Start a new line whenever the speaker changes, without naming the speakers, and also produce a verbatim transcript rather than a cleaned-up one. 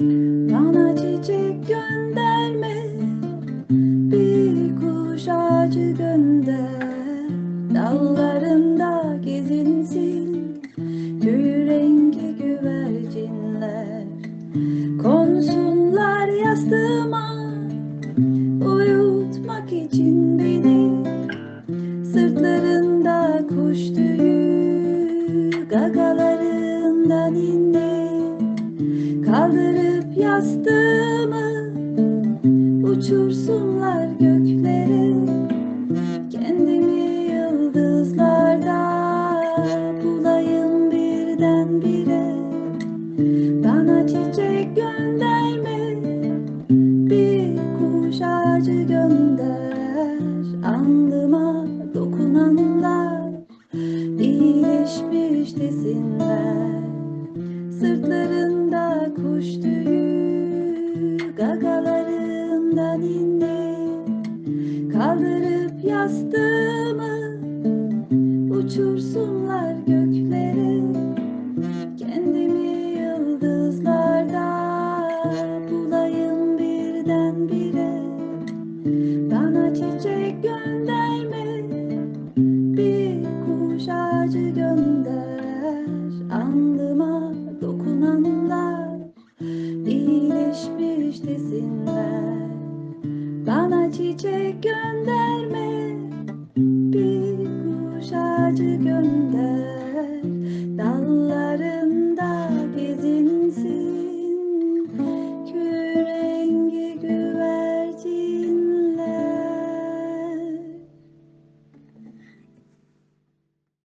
Bana çiçek gönderme, bir kuş ağacı gönder. Dallarında gezinsin gül rengi güvercinler. Konsunlar yastığıma uyutmak için beni. Sırtlarında kuş tüyü, gagalarından indi. Kaldırıp yastığımı uçursunlar göklere. Kendimi yıldızlarda bulayım birdenbire. Bana çiçek gönderme, bir kuş ağacı gönder. Alnıma dokunanlar iyileşmiş desinler. Sırtlarında kuş tüyü, gagalarından indi. Kaldırıp yastığımı uçursunlar göklere. Kendimi yıldızlarda bulayım birdenbire. Bana çiçek gönderme, bir kuş ağacı gönder. Alnıma dokunanlar iyileşmiş desinler. Bana çiçek gönder.